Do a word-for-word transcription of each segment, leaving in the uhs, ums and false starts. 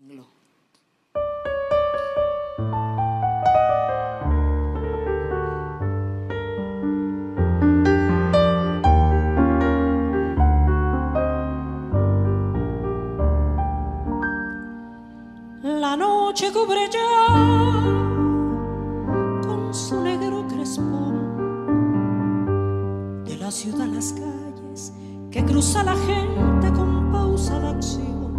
La noche cubre ya con su negro crespón de la ciudad las calles que cruza la gente con pausada acción.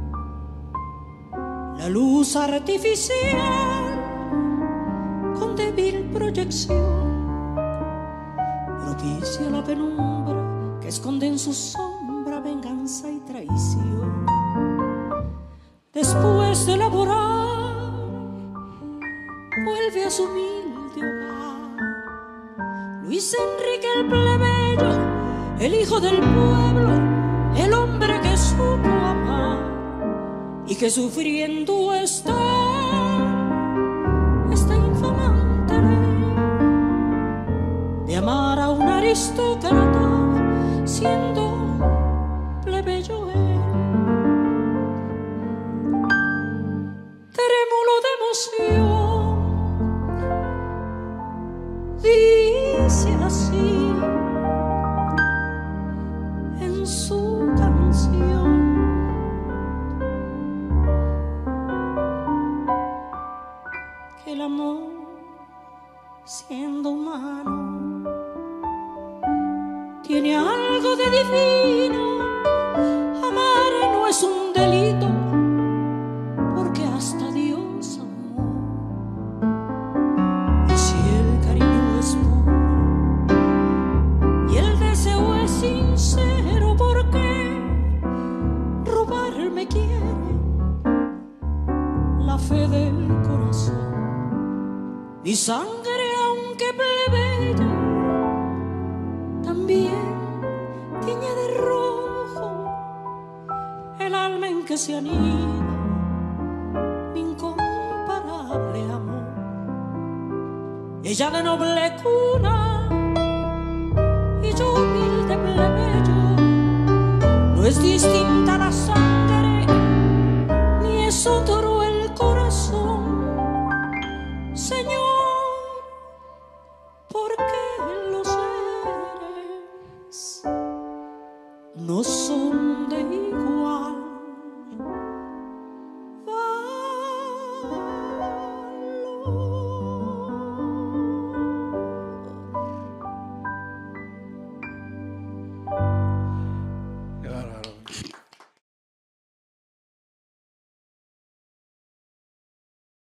La luz artificial con débil proyección propicia la penumbra que esconde en su sombra venganza y traición. Después de laborar, vuelve a su humilde hogar. Luis Enrique el plebeyo, el hijo del pueblo, el hombre que supo amar y que sufriendo está esta infamante ley de amar a un aristócrata siendo plebeyo él. Trémulo de emoción, dice así en su canción: que el amor, siendo humano, tiene algo de divino. Amar no es un delito, porque hasta Dios amó. Y si el cariño es puro y el deseo es sincero, ¿por qué robarme quiere la fe del corazón? Mi sangre, aunque plebeya, también tiñe de rojo el alma en que se anida mi incomparable amor. Ella de noble cuna y yo humilde plebeyo. No es distinta la sangre ni es otro el corazón. Señor, ¿por qué los seres no son de igual